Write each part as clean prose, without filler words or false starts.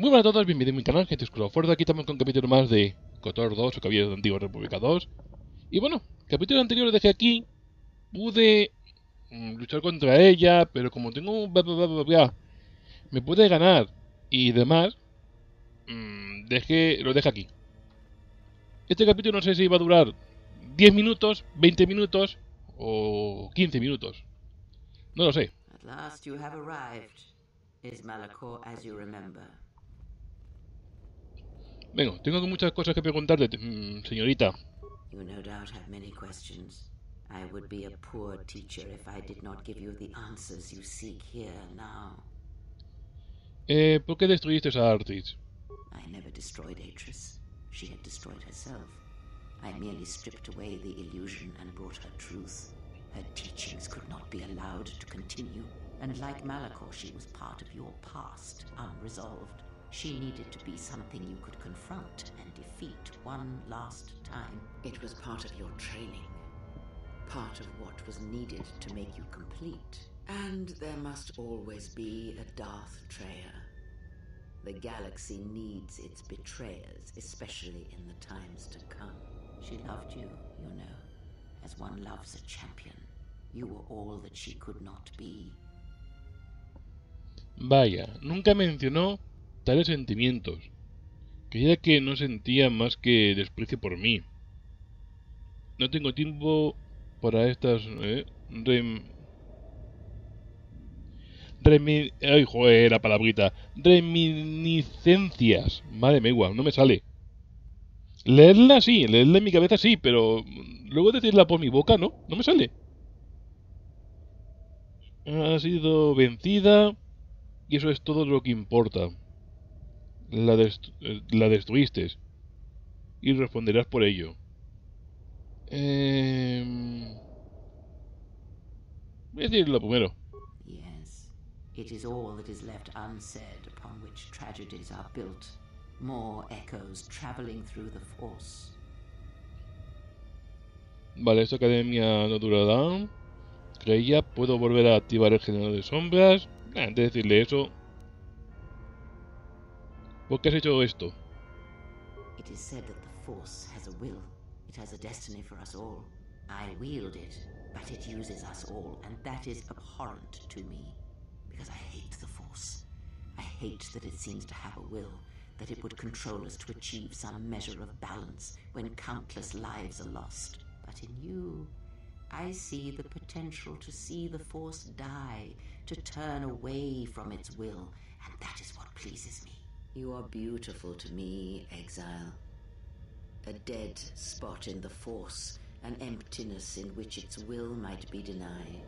Muy buenas a todos, bienvenidos a mi canal, gente oscura fuerza. Aquí estamos con un capítulo más de KOTOR 2 o Caballeros de Antigua República 2. Y bueno, capítulo anterior lo dejé aquí. Pude luchar contra ella, pero como tengo un me pude ganar y demás, lo dejé aquí. Este capítulo no sé si va a durar 10 minutos, 20 minutos o 15 minutos. No lo sé. At last you have arrived. Is Malachor as you remember? Venga, tengo muchas cosas que preguntarle, señorita. You no doubt have many questions. I would be a poor teacher if I did not give you the answers you seek here now. ¿Por qué destruiste a Artis? I never destroyed Atris. She had destroyed herself. I merely stripped away the illusion and brought her truth. Her teachings could not be allowed to continue, and like Malachor, she was part of your past, unresolved. She needed to be something you could confront and defeat one last time. It was part of your training, part of what was needed to make you complete. And there must always be a Darth Treya. The galaxy needs its betrayers, especially in the times to come. She loved you, you know, as one loves a champion. You were all that she could not be. Vaya, nunca mencionó tales sentimientos. Creía que no sentía más que desprecio por mí. No tengo tiempo para estas ay, joder, la palabrita. Reminiscencias. Madre mía, no me sale. Leerla sí, leerla en mi cabeza sí, pero luego decirla por mi boca no, no me sale. Ha sido vencida y eso es todo lo que importa. La destruiste y responderás por ello. Voy a decir lo primero. Yes, it is all that is left unsaid upon which tragedies are built. More echoes traveling through the Force. Vale, esta academia no durará. Creía, puedo volver a activar el generador de sombras. Antes de decirle eso, ¿por qué has hecho esto? It is said that the Force has a will. It has a destiny for us all. I wield it, but it uses us all, and that is abhorrent to me. Because I hate the Force. I hate that it seems to have a will, that it would control us to achieve some measure of balance when countless lives are lost. But in you, I see the potential to see the Force die, to turn away from its will, and that is what pleases me. You are beautiful to me, Exile. A dead spot in the Force, an emptiness in which its will might be denied.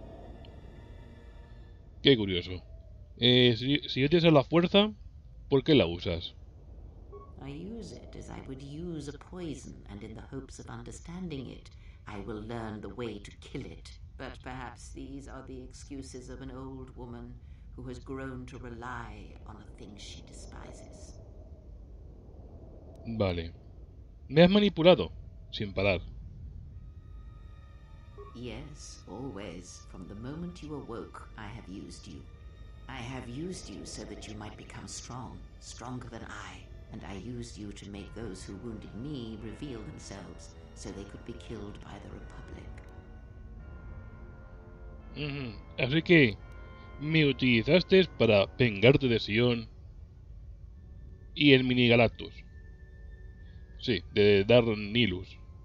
Qué curioso. Si odias a la fuerza, ¿por qué la usas? I use it as I would use a poison, and in the hopes of understanding it, I will learn the way to kill it. But perhaps these are the excuses of an old woman who has grown to rely on the things she despises. Vale. Me has manipulado, sin parar. Yes, always. From the moment you awoke, I have used you. I have used you so that you might become strong, stronger than I. And I used you to make those who wounded me reveal themselves, so they could be killed by the Republic. Así que me utilizaste para vengarte de Sion y el Mini Galactus. Sí, de Darth Nihilus.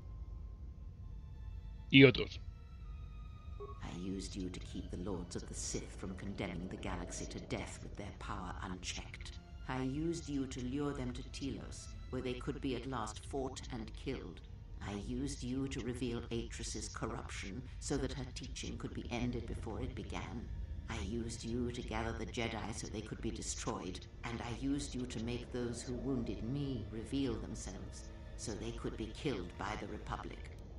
Y otros. I used you to keep the Lords of the Sith from condemning the galaxy to death with their power unchecked. I used you to lure them to Telos, where they could be at last fought and killed. I used you to reveal Atris's corruption so that her teaching could be ended before it began. I used you to gather the Jedi so they could be destroyed, and I used you to make those who wounded me reveal themselves so they could be killed by the Republic.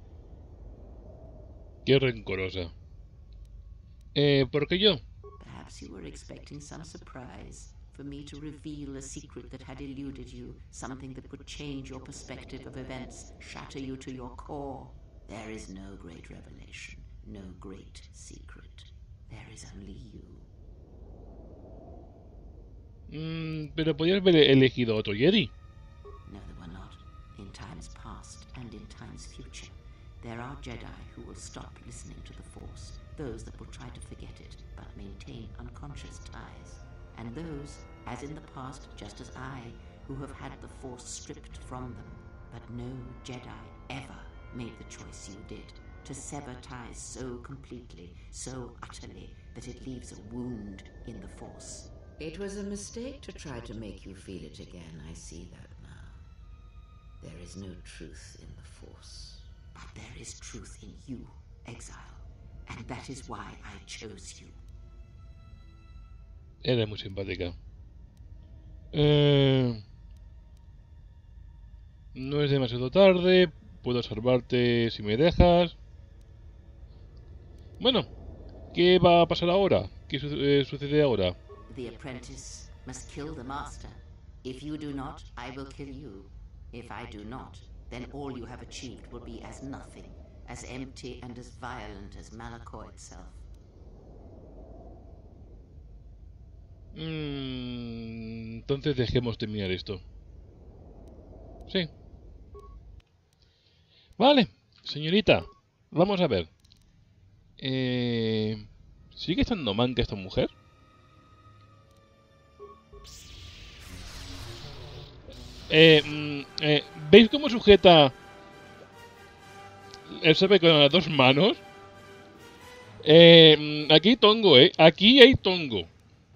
Qué rencorosa. ¿Por qué yo? Perhaps you were expecting some surprise. For me to reveal a secret that had eluded you, something that would change your perspective of events, shatter you to your core. There is no great revelation, no great secret. There is only you. Pero podrías haber elegido otro Jedi. No, they were not. In times past and in times future, there are Jedi who will stop listening to the Force. Those that will try to forget it, but maintain unconscious ties. And those, as in the past, just as I, who have had the Force stripped from them. But no Jedi ever made the choice you did, to sever ties so completely, so utterly, that it leaves a wound in the Force. It was a mistake to try to make you feel it again. I see that now. There is no truth in the Force. But there is truth in you, Exile. And that is why I chose you. Eres muy simpática. No es demasiado tarde. Puedo salvarte si me dejas. Bueno, ¿qué va a pasar ahora? ¿Qué sucede ahora? The apprentice must kill the master. If you do not, I will kill you. If I do not, then all you have achieved will be as nothing, as empty and as violent as Malachor itself. Entonces dejemos terminar esto. Sí. Vale, señorita. Vamos a ver. ¿Sigue estando manca esta mujer? ¿Veis cómo sujeta el sabe con las dos manos? Aquí hay tongo, Aquí hay tongo.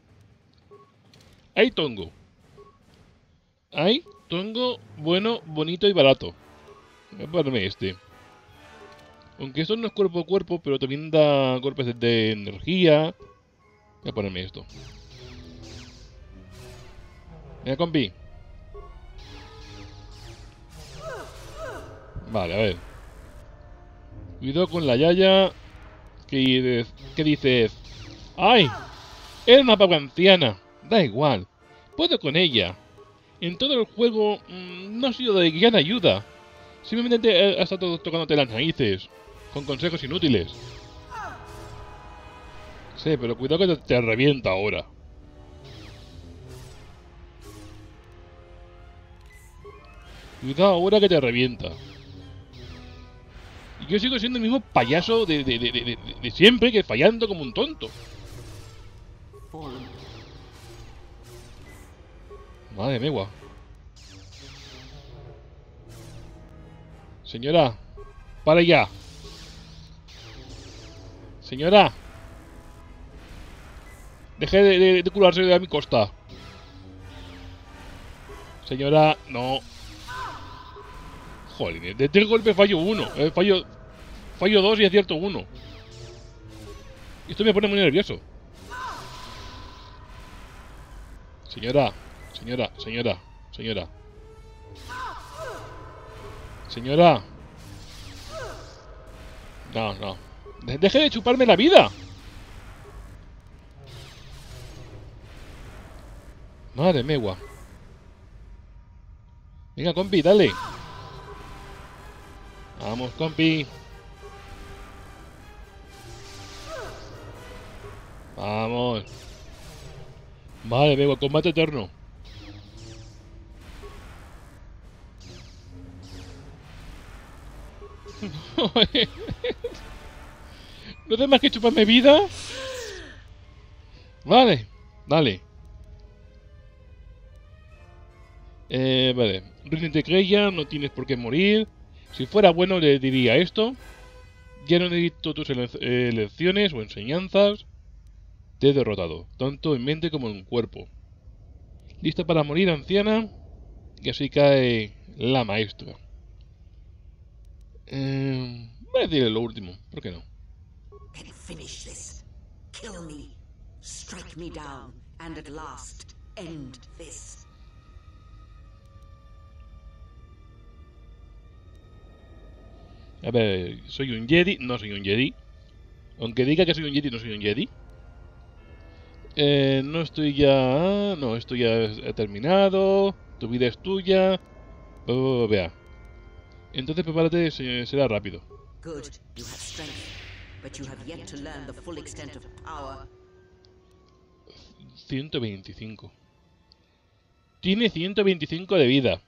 Hay tongo. Hay tongo bueno, bonito y barato. Voy a ponerme este. Aunque esto no es cuerpo a cuerpo, pero también da golpes de energía. Voy a ponerme esto. Venga, compi. Vale, a ver. Cuidado con la yaya. ¿Qué dices? ¡Ay! Era una pava anciana. Da igual. Puedo con ella. En todo el juego no ha sido de gran ayuda. Simplemente ha estado tocándote las narices. Con consejos inútiles. Sí, pero cuidado que te revienta ahora. Cuidado ahora que te revienta. Y yo sigo siendo el mismo payaso de siempre, que fallando como un tonto. Madre mía. Señora, para ya. Señora, deje de curarse de a mi costa. Señora, no. Joder, de 3 golpes fallo 1. Fallo 2 y acierto 1. Esto me pone muy nervioso. Señora. No. Deje de chuparme la vida. Madre mía. Venga, compi, dale. Vamos, compi. Vamos. Madre mía, combate eterno. ¿No hace más que chuparme vida? Vale, dale. Vale. Rínete, Creia, no tienes por qué morir. Si fuera bueno le diría esto. Ya no necesito tus lecciones o enseñanzas. Te he derrotado, tanto en mente como en cuerpo. ¿Lista para morir, anciana? Y así cae la maestra. Voy a decirle lo último, ¿por qué no? Then finish this. Kill me. Strike me down. And at last, end this. A ver, ¿soy un Jedi? No soy un Jedi. Aunque diga que soy un Jedi, no soy un Jedi. No estoy ya... No, esto ya ha terminado. Tu vida es tuya. Vea. Entonces prepárate, será rápido. Good. You have strength, but you have yet to learn the full extent of power. 125. tiene 125 de vida.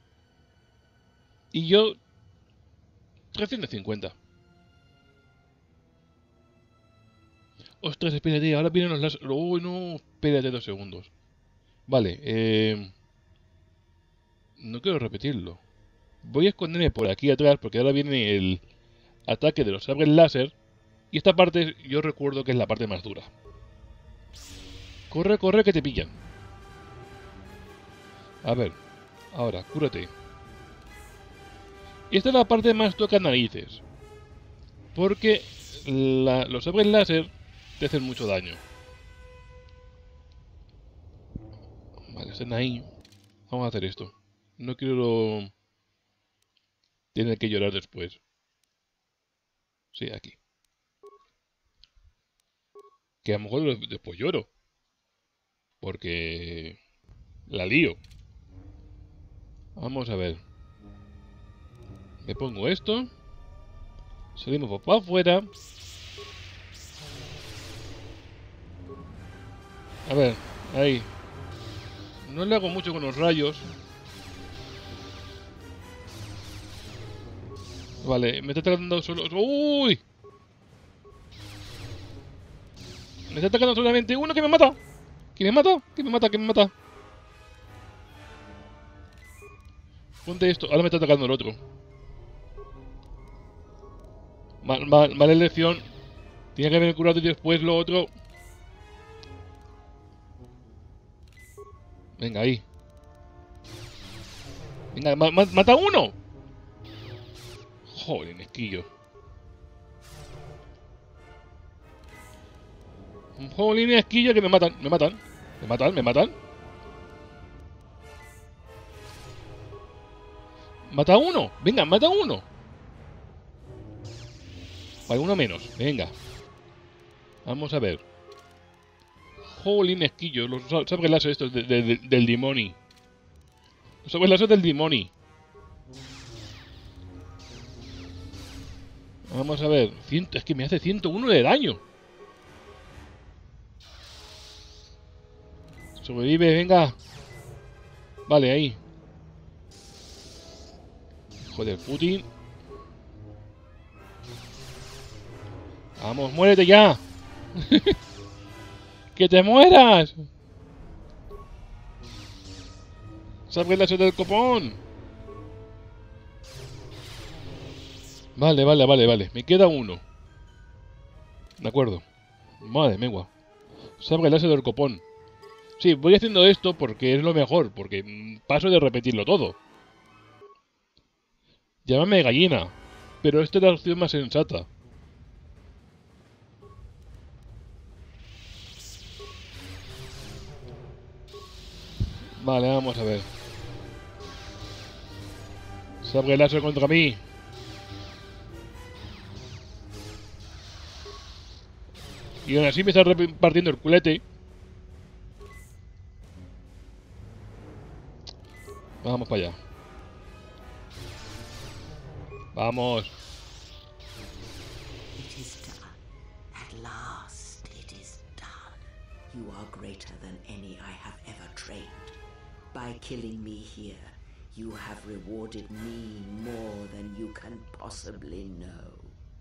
Y yo 350. Ostras, espérate, ahora vienen los láser. Uy, no, espérate 2 segundos. Vale, no quiero repetirlo. Voy a esconderme por aquí atrás porque ahora viene el ataque de los sabres láser. Y esta parte yo recuerdo que es la parte más dura. Corre, corre, que te pillan. A ver, ahora, cúrate. Esta es la parte más toca narices. Porque los sabres láser te hacen mucho daño. Vale, están ahí. Vamos a hacer esto. No quiero tener que llorar después. Sí, aquí. Que a lo mejor después lloro. Porque la lío. Vamos a ver. Me pongo esto. Salimos para afuera. A ver, ahí. No le hago mucho con los rayos. Vale, me está atacando solo... ¡Uy! Me está atacando solamente uno que me mata. Que me mata, que me mata, que me mata. Ponte esto. Ahora me está atacando el otro. Mala elección. Tenía que haber curado y después lo otro. Venga, ahí. Venga, mata a uno. Joder, esquillo. Joder, esquillo que me matan. Me matan. Me matan, me matan. Mata a uno. Venga, mata a uno. Vale, uno menos. Venga. Vamos a ver. Jolín, esquillo. Los sabres láser estos del demonio. Los sabres láser del demonio. Vamos a ver. Es que me hace 101 de daño. Sobrevive, venga. Vale, ahí. Joder, Putin. Vamos, muérete ya. ¡Que te mueras! ¡Sabre láser del copón! Vale, vale, vale, vale. Me queda uno. De acuerdo. Madre mía. Sabre láser del copón. Sí, voy haciendo esto porque es lo mejor. Porque paso de repetirlo todo. Llámame gallina. Pero esta es la opción más sensata. Vale, vamos a ver. Sabre láser contra mí. Y aún así me está repartiendo el culete. Vamos para allá. Vamos. It is done. At last it is done. You are greater than any I have ever trained. By killing me here, you have rewarded me more than you can possibly know.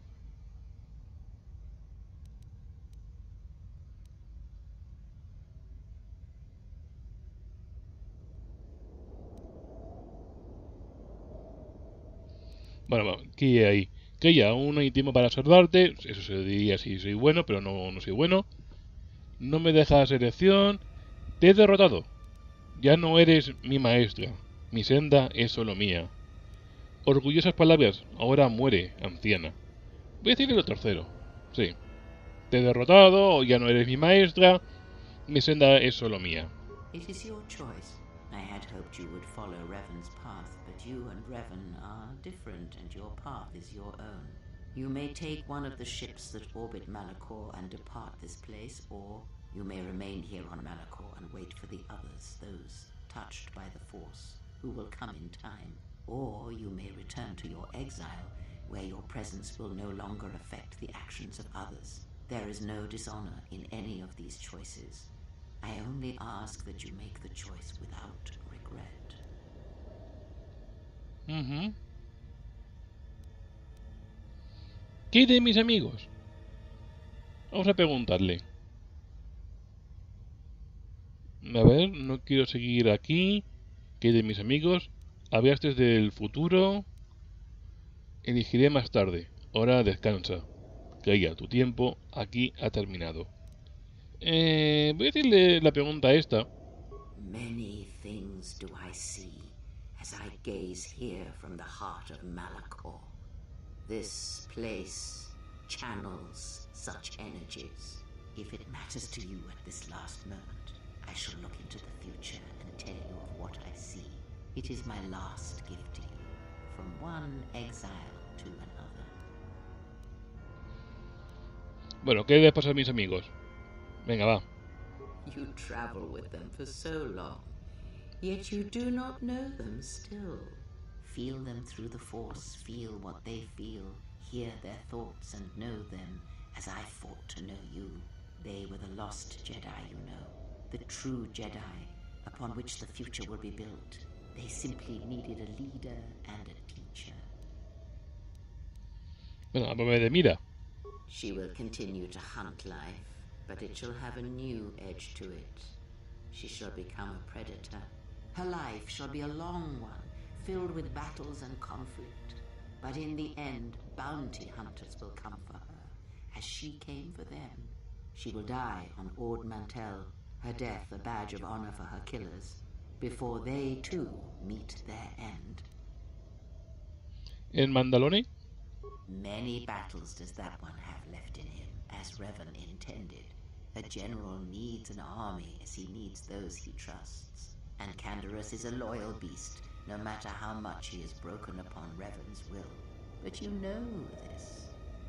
Bueno, ¿qué hay ahí? Que ya aún hay tiempo para salvarte. Eso se diría si soy bueno, pero no soy bueno. No me dejas elección. Te he derrotado. Ya no eres mi maestra. Mi senda es solo mía. Orgullosas palabras. Ahora muere, anciana. Voy a decirle lo tercero. Sí. Te he derrotado. Ya no eres mi maestra. Mi senda es solo mía. It is your choice. I had hoped you would follow Revan's path, but you and Revan are different, and your path is your own. You may take one of the ships that orbit Malachor and depart this place, or you may remain here on Malachor and wait for the others, those touched by the Force, who will come in time. Or you may return to your exile, where your presence will no longer affect the actions of others. There is no dishonor in any of these choices. I only ask that you make the choice without regret. ¿Qué hay de mis amigos? Vamos a preguntarle. A ver, no quiero seguir aquí. ¿Qué hay de mis amigos? Hablaste del futuro. Elegiré más tarde. Ahora descansa. Que ya tu tiempo aquí ha terminado. Voy a decirle la pregunta esta. Many things do I see as I gaze here from the heart of Malachor. This place channels such energies. If it matters to you at this last moment, I shall look into the future and tell you of what I see. It is my last gift to you, from one exile to another. Bueno, ¿qué les pasa a mis amigos? Venga, va. You travel with them for so long, yet you do not know them still. Feel them through the Force, feel what they feel, hear their thoughts and know them as I fought to know you. They were the lost Jedi, you know, the true Jedi upon which the future will be built. They simply needed a leader and a teacher. Bueno, háblame de Mira. She will continue to hunt life, but it shall have a new edge to it. She shall become a predator. Her life shall be a long one, filled with battles and conflict. But in the end, bounty hunters will come for her, as she came for them. She will die on Ord Mantell, her death a badge of honor for her killers, before they too meet their end. ¿En Mandalore? Many battles does that one have left in him, as Revan intended. A general needs an army as he needs those he trusts. And Canderous is a loyal beast, no matter how much he has broken upon Revan's will. But you know this.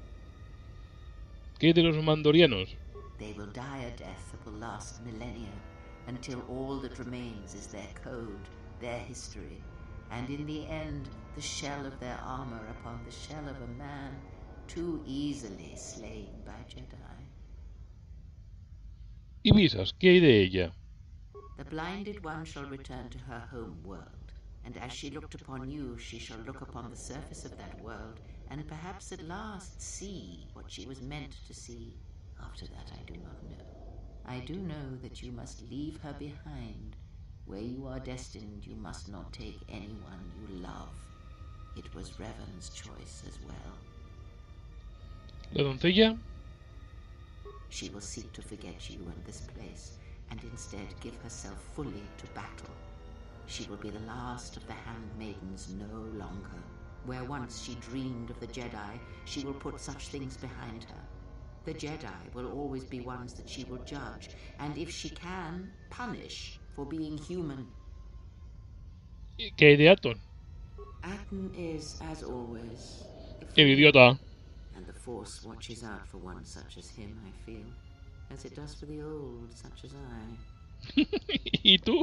¿Qué de los Mandorianos? They will die a death that will last millennia, until all that remains is their code, their history, and in the end, the shell of their armor upon the shell of a man too easily slain by Jedi. ¿Y Visas? ¿Qué hay de ella? The blinded one shall return to her home world, and as she looked upon you, she shall look upon the surface of that world, and perhaps at last see what she was meant to see. After that I do not know. I do know that you must leave her behind. Where you are destined, you must not take anyone you love. It was Revan's choice as well. ¿La doncella? She will seek to forget you and this place, and instead give herself fully to battle. She will be the last of the handmaidens no longer. Where once she dreamed of the Jedi, she will put such things behind her. The Jedi will always be ones that she will judge, and if she can, punish for being human. ¿Qué hay de Atton? Atton is, as always, ¡Qué idiota! and the Force watches out for one such as him, I feel, as it does for the old such as I. ¿Y tú?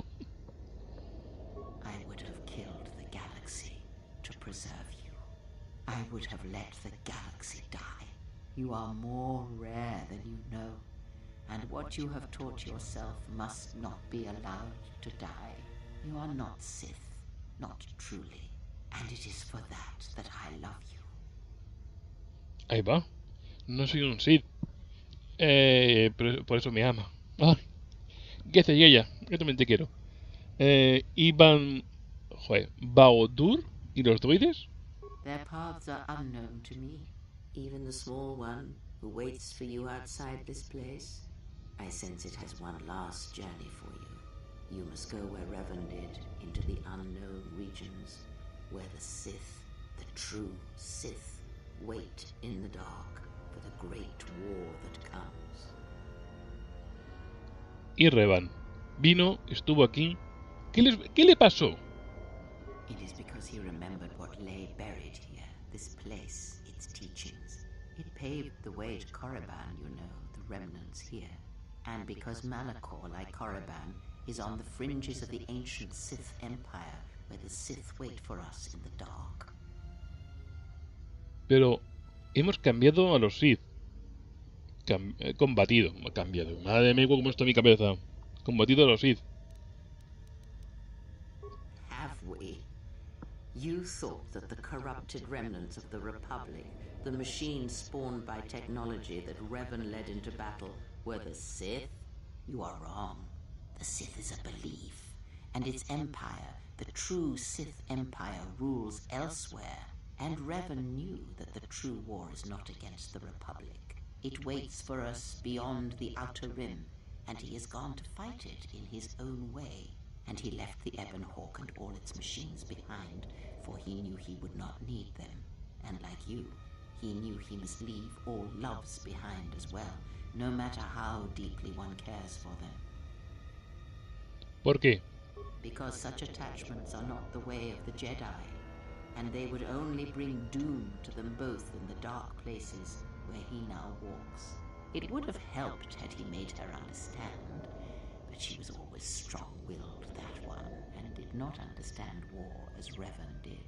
I would have killed the galaxy to preserve you. I would have let the galaxy die. You are more rare than you know, and what you have taught yourself must not be allowed to die. You are not Sith, not truly, and it is for that I love you. Ahí va. No soy un Sith. Por eso me ama. Ay, ¿qué hace ella? Yo también te quiero. Iban... Joder, Bao-Dur y los droides. Their paths are unknown to me. Even the small one who waits for you outside this place. I sense it has one last journey for you. You must go where Revan did, into the unknown regions, where the Sith, the true Sith, wait in the dark for the great war that comes. Y Revan. Vino, estuvo aquí. ¿Qué le pasó? It is because he remembered what lay buried here, this place, its teachings. It paved the way to Korriban, you know, the remnants here. And because Malachor, like Korriban, is on the fringes of the ancient Sith Empire, where the Sith wait for us in the dark. Pero hemos cambiado a los Sith. Combatido, cambiado. Madre mía, cómo está mi cabeza. combatido a los Sith. Have we? You thought that the corrupted remnants of the Republic, the machines spawned by technology that Revan led into battle, were the Sith? You are wrong. The Sith is a belief, and its empire, the true Sith Empire, rules elsewhere. And Revan knew that the true war is not against the Republic. It waits for us beyond the Outer Rim, and he has gone to fight it in his own way. And he left the Ebon Hawk and all its machines behind, for he knew he would not need them. And like you, he knew he must leave all loves behind as well, no matter how deeply one cares for them. ¿Por qué? Because such attachments are not the way of the Jedi, and they would only bring doom to them both in the dark places where he now walks. It would have helped had he made her understand, but she was always strong-willed, that one, and did not understand war as Revan did.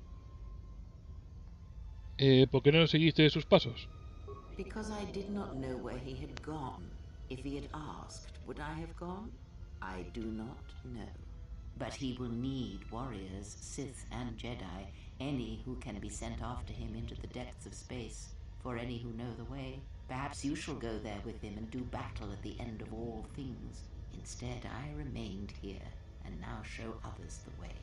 ¿Por qué no seguiste sus pasos? Because I did not know where he had gone. If he had asked, would I have gone? I do not know. But he will need warriors, Sith and Jedi, any who can be sent after him into the depths of space, for any who know the way. Perhaps you shall go there with him and do battle at the end of all things. Instead, I remained here, and now show others the way.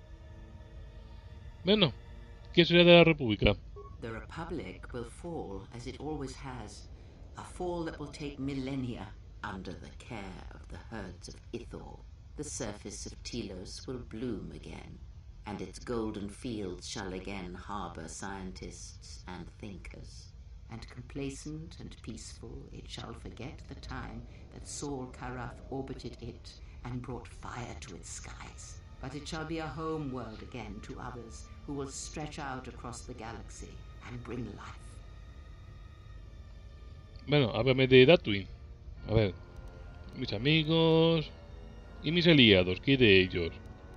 Bueno, ¿qué será de la República? The Republic will fall, as it always has. A fall that will take millennia under the care of the herds of Ithor. The surface of Telos will bloom again, and its golden fields shall again harbor scientists and thinkers. And complacent and peaceful, it shall forget the time that Saul Karath orbited it and brought fire to its skies. But it shall be a home world again to others who will stretch out across the galaxy and bring life. Bueno, háblame de Tatooine. A ver, mis amigos y mis aliados, ¿qué de ellos?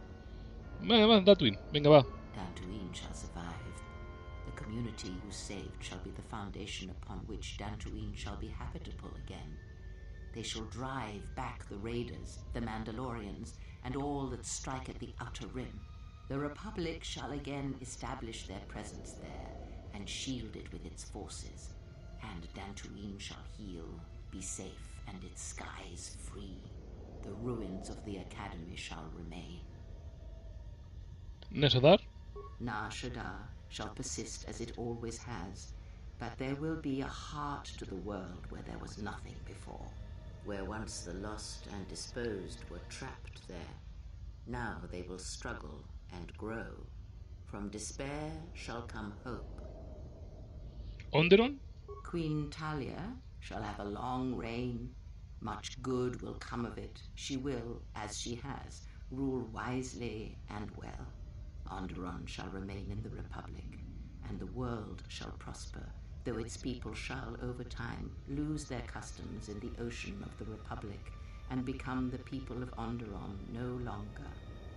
Va, Tatooine, venga, va. Dantooine shall survive. The community you saved shall be the foundation upon which Dantooine shall be habitable again. They shall drive back the Raiders, the Mandalorians, and all that strike at the Outer Rim. The Republic shall again establish their presence there and shield it with its forces. And Dantooine shall heal, be safe, and its skies free. The ruins of the Academy shall remain. Nasadar? Nar Shaddaa shall persist as it always has, but there will be a heart to the world where there was nothing before, where once the lost and disposed were trapped there. Now they will struggle and grow. From despair shall come hope. Onderon? Queen Talia shall have a long reign. Much good will come of it. She will, as she has, rule wisely and well. Onderon shall remain in the Republic, and the world shall prosper, though its people shall, over time, lose their customs in the ocean of the Republic, and become the people of Onderon no longer.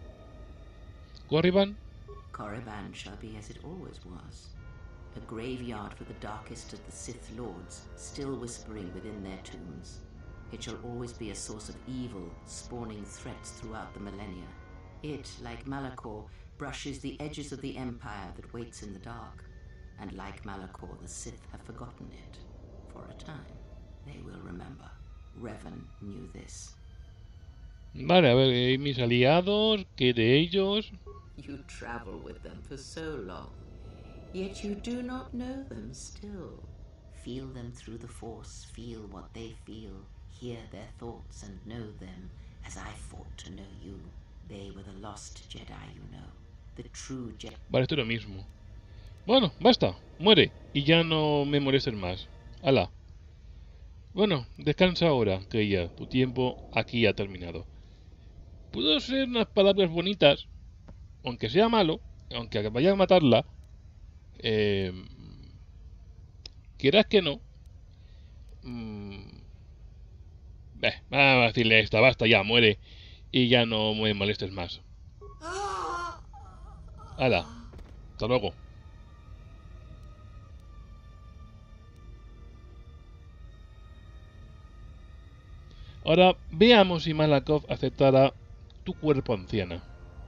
Korriban? Korriban shall be as it always was, a graveyard for the darkest of the Sith Lords, still whispering within their tombs. It shall always be a source of evil, spawning threats throughout the millennia. It, like Malachor, brushes the edges of the Empire that waits in the dark. And like Malachor, the Sith have forgotten it. For a time, they will remember. Revan knew this. Vale, a ver, ¿y mis aliados? ¿Qué de ellos? You travel with them for so long, yet you do not know them still. Feel them through the Force, feel what they feel, hear their thoughts and know them, as I fought to know you. They were the lost Jedi, you know. The true Jedi. Vale, esto es lo mismo. Bueno, basta, muere, y ya no me molestes más. Hala. Bueno, descansa ahora, que ya tu tiempo aquí ha terminado. Puedo ser unas palabras bonitas, aunque sea malo, aunque vaya a matarla, quieras que no. Vamos a decirle esta, basta, ya, muere, y ya no me molestes más. Hala, hasta luego. Ahora veamos si Malakoff aceptará tu cuerpo anciana.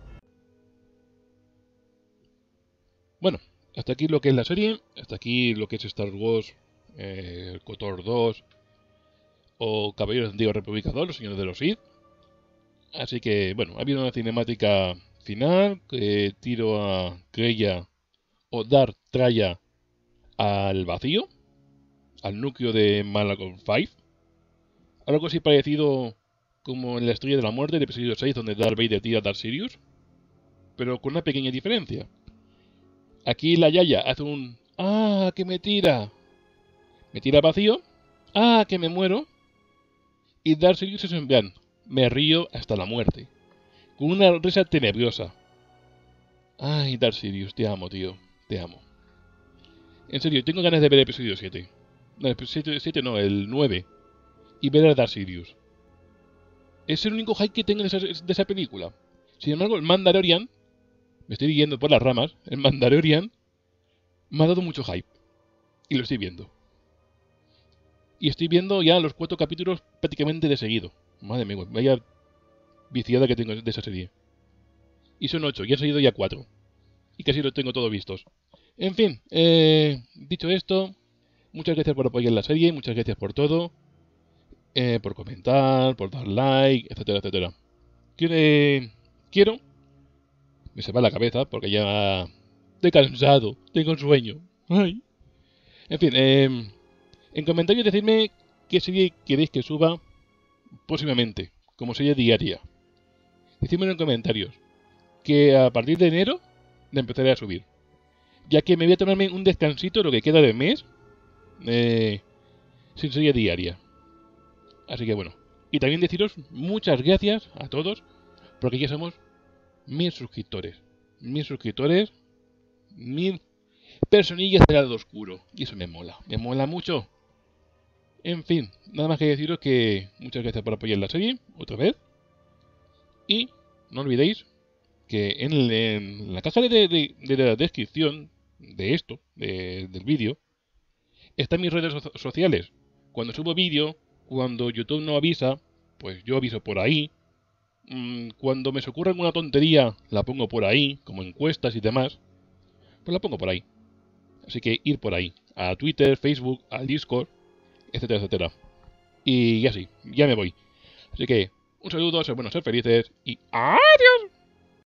Bueno, hasta aquí lo que es la serie, hasta aquí lo que es Star Wars, KOTOR 2 o Caballeros de la Antigua República 2, Los Señores de los Sith. Así que, bueno, ha habido una cinemática final que tiro a Kreia o Darth Traya al vacío, al núcleo de Malakoff 5. Algo así parecido como en la Estrella de la Muerte de episodio 6, donde Darth Vader tira a Darth Sidious, pero con una pequeña diferencia. Aquí la Yaya hace un ¡ah, que me tira! Me tira al vacío, ¡ah, que me muero! Y Darth Sidious es en plan, me río hasta la muerte, con una risa tenebrosa. Ay, Darth Sidious, te amo, tío, te amo. En serio, tengo ganas de ver el episodio 7. No, el episodio 7 no, el 9. Y ver a Darth Sidious. Es el único hype que tengo de esa película. Sin embargo, el Mandalorian, me estoy yendo por las ramas, el Mandalorian me ha dado mucho hype. Y lo estoy viendo. Y estoy viendo ya los 4 capítulos prácticamente de seguido. Madre mía, vaya viciada que tengo de esa serie. Y son 8, y han salido ya 4. Y casi los tengo todos vistos. En fin, dicho esto, muchas gracias por apoyar la serie, muchas gracias por todo. Por comentar, por dar like, etcétera, etcétera. Quiero, me se va la cabeza porque ya estoy cansado, tengo sueño. Ay. En fin, en comentarios decidme qué serie queréis que suba próximamente, como serie diaria. Decídmelo en comentarios, que a partir de enero la empezaré a subir. Ya que me voy a tomarme un descansito lo que queda de mes, sin serie diaria. Así que bueno. Y también deciros muchas gracias a todos, porque ya somos 1000 suscriptores. 1000 suscriptores, 1000 personillas del lado oscuro. Y eso me mola mucho. En fin, nada más que deciros que muchas gracias por apoyar la serie, otra vez. Y no olvidéis que en la caja de la descripción de esto, del vídeo, están mis redes sociales. Cuando subo vídeo, cuando YouTube no avisa, pues yo aviso por ahí. Cuando me se ocurre alguna tontería, la pongo por ahí, como encuestas y demás. Pues la pongo por ahí. Así que ir por ahí. A Twitter, Facebook, al Discord, etcétera, etcétera. Y así, ya me voy. Así que un saludo, ser buenos, ser felices y ¡adiós!